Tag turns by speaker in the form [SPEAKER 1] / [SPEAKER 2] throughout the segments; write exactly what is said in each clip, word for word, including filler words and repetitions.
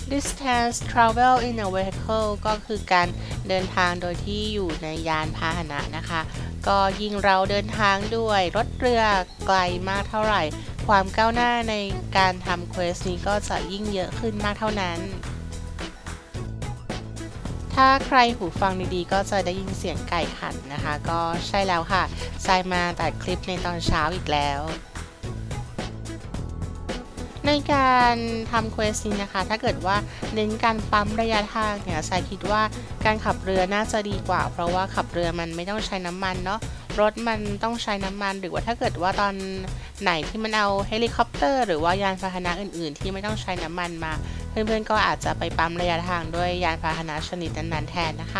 [SPEAKER 1] distance travel in a vehicle ก็คือการเดินทางโดยที่อยู่ในยานพาหนะนะคะก็ยิ่งเราเดินทางด้วยรถเรือไกลมากเท่าไหร่ความก้าวหน้าในการทำเควสนี้ก็จะยิ่งเยอะขึ้นมากเท่านั้นถ้าใครหูฟังดีๆก็จะได้ยินเสียงไก่ขันนะคะก็ใช่แล้วค่ะทรายมาตัดคลิปในตอนเช้าอีกแล้วในการทำเควสนี้นะคะถ้าเกิดว่าเน้นการปั๊มระยะทางเนี่ยทรายคิดว่าการขับเรือน่าจะดีกว่าเพราะว่าขับเรือมันไม่ต้องใช้น้ำมันเนาะรถมันต้องใช้น้ำมันหรือว่าถ้าเกิดว่าตอนไหนที่มันเอาเฮลิคอปเตอร์หรือว่ายานพาหนะอื่นๆที่ไม่ต้องใช้น้ำมันมาเพื่อนๆก็อาจจะไปปั๊มระยะทางด้วยยานพาหนะชนิดนั้นๆแทนนะคะ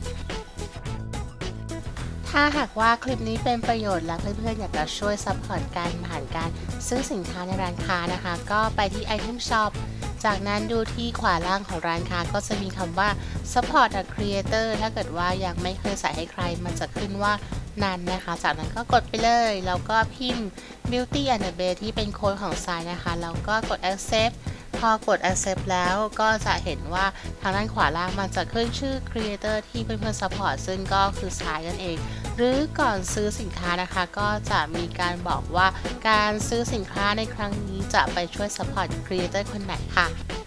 [SPEAKER 1] ถ้าหากว่าคลิปนี้เป็นประโยชน์และเพื่อนๆอยากจะช่วยซัพพอร์ตการผ่านการซื้อสินค้าในร้านค้านะคะก็ไปที่ Item Shop จากนั้นดูที่ขวาล่างของร้านค้าก็จะมีคำว่า Support a Creator ถ้าเกิดว่ายังไม่เคยใส่ให้ใครมันจะขึ้นว่านั้นนะคะจากนั้นก็กดไปเลยแล้วก็พิมพ์ Beauty and the Beast ที่เป็นโค้ดของทรายนะคะแล้วก็กด Accept พอกด accept แล้วก็จะเห็นว่าทางด้านขวาล่างมันจะขึ้นชื่อ creator ที่เพื่อนๆ support ซึ่งก็คือสายนั่นเองหรือก่อนซื้อสินค้านะคะก็จะมีการบอกว่าการซื้อสินค้าในครั้งนี้จะไปช่วย support creator คนไหนค่ะ